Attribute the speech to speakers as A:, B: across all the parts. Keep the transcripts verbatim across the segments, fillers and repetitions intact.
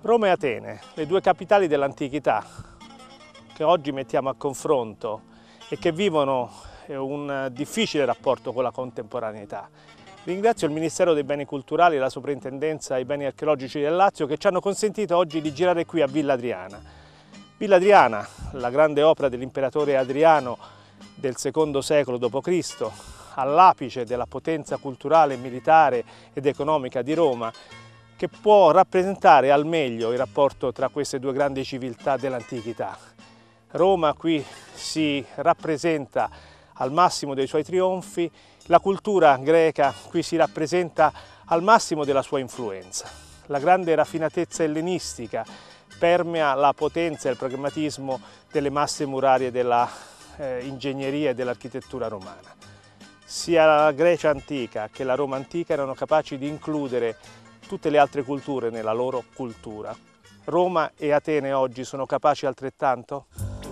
A: Roma e Atene, le due capitali dell'antichità che oggi mettiamo a confronto e che vivono un difficile rapporto con la contemporaneità. Ringrazio il Ministero dei Beni Culturali e la Soprintendenza ai Beni Archeologici del Lazio che ci hanno consentito oggi di girare qui a Villa Adriana. Villa Adriana, la grande opera dell'imperatore Adriano del secondo secolo dopo Cristo, all'apice della potenza culturale, militare ed economica di Roma, che può rappresentare al meglio il rapporto tra queste due grandi civiltà dell'antichità. Roma qui si rappresenta al massimo dei suoi trionfi, la cultura greca qui si rappresenta al massimo della sua influenza. La grande raffinatezza ellenistica permea la potenza e il pragmatismo delle masse murarie della eh, ingegneria e dell'architettura romana. Sia la Grecia antica che la Roma antica erano capaci di includere tutte le altre culture nella loro cultura. Roma e Atene oggi sono capaci altrettanto?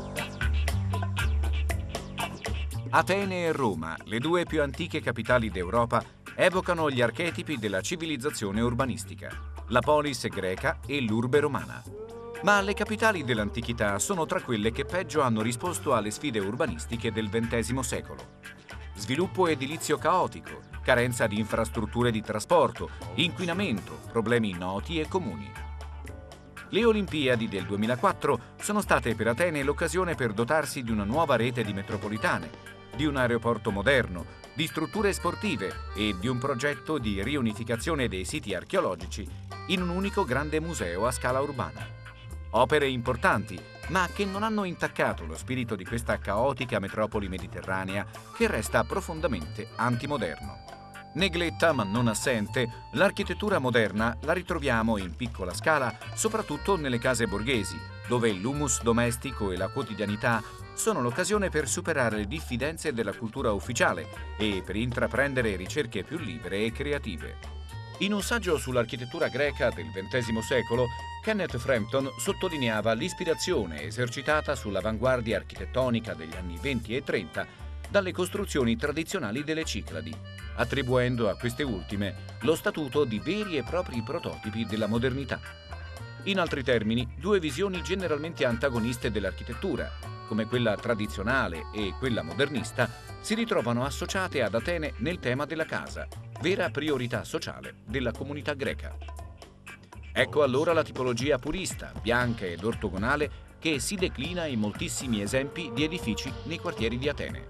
B: Atene e Roma, le due più antiche capitali d'Europa, evocano gli archetipi della civilizzazione urbanistica, la polis greca e l'urbe romana. Ma le capitali dell'antichità sono tra quelle che peggio hanno risposto alle sfide urbanistiche del ventesimo secolo. Sviluppo edilizio caotico, carenza di infrastrutture di trasporto, inquinamento, problemi noti e comuni. Le Olimpiadi del duemilaquattro sono state per Atene l'occasione per dotarsi di una nuova rete di metropolitane, di un aeroporto moderno, di strutture sportive e di un progetto di riunificazione dei siti archeologici in un unico grande museo a scala urbana. Opere importanti, ma che non hanno intaccato lo spirito di questa caotica metropoli mediterranea che resta profondamente antimoderno. Negletta ma non assente, l'architettura moderna la ritroviamo in piccola scala soprattutto nelle case borghesi, dove l'humus domestico e la quotidianità sono l'occasione per superare le diffidenze della cultura ufficiale e per intraprendere ricerche più libere e creative. In un saggio sull'architettura greca del ventesimo secolo, Kenneth Frampton sottolineava l'ispirazione esercitata sull'avanguardia architettonica degli anni venti e trenta dalle costruzioni tradizionali delle Cicladi, attribuendo a queste ultime lo statuto di veri e propri prototipi della modernità. In altri termini, due visioni generalmente antagoniste dell'architettura, come quella tradizionale e quella modernista, si ritrovano associate ad Atene nel tema della casa, vera priorità sociale della comunità greca. Ecco allora la tipologia purista, bianca ed ortogonale che si declina in moltissimi esempi di edifici nei quartieri di Atene.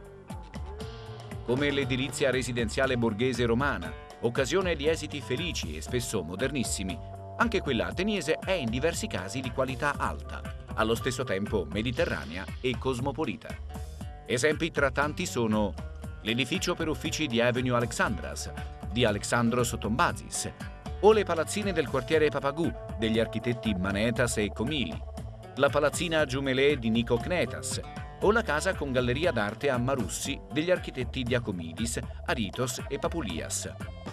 B: Come l'edilizia residenziale borghese romana, occasione di esiti felici e spesso modernissimi, anche quella ateniese è in diversi casi di qualità alta, allo stesso tempo mediterranea e cosmopolita. Esempi tra tanti sono l'edificio per uffici di Avenue Alexandras, di Alexandros Tombazis, o le palazzine del quartiere Papagou degli architetti Manetas e Comili, la palazzina Giumelé di Nico Knetas, o la casa con galleria d'arte a Marussi degli architetti Diacomidis, Aritos e Papulias.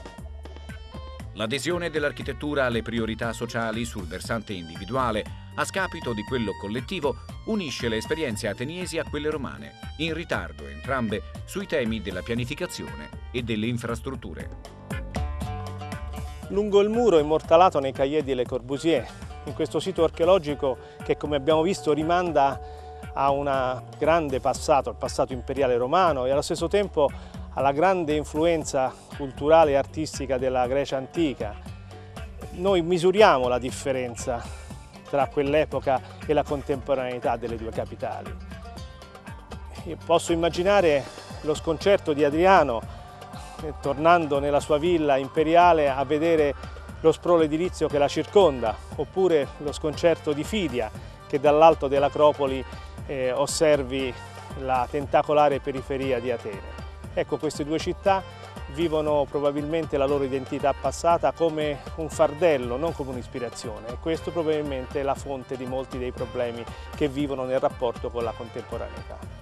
B: L'adesione dell'architettura alle priorità sociali sul versante individuale, a scapito di quello collettivo, unisce le esperienze ateniesi a quelle romane, in ritardo entrambe sui temi della pianificazione e delle infrastrutture.
A: Lungo il muro immortalato nei cahiers di Le Corbusier, in questo sito archeologico che, come abbiamo visto, rimanda a un grande passato, il passato imperiale romano e allo stesso tempo alla grande influenza culturale e artistica della Grecia antica. Noi misuriamo la differenza tra quell'epoca e la contemporaneità delle due capitali. Io posso immaginare lo sconcerto di Adriano, eh, tornando nella sua villa imperiale a vedere lo sprolo edilizio che la circonda, oppure lo sconcerto di Fidia, che dall'alto dell'Acropoli eh, osservi la tentacolare periferia di Atene. Ecco, queste due città vivono probabilmente la loro identità passata come un fardello, non come un'ispirazione, e questo probabilmente è la fonte di molti dei problemi che vivono nel rapporto con la contemporaneità.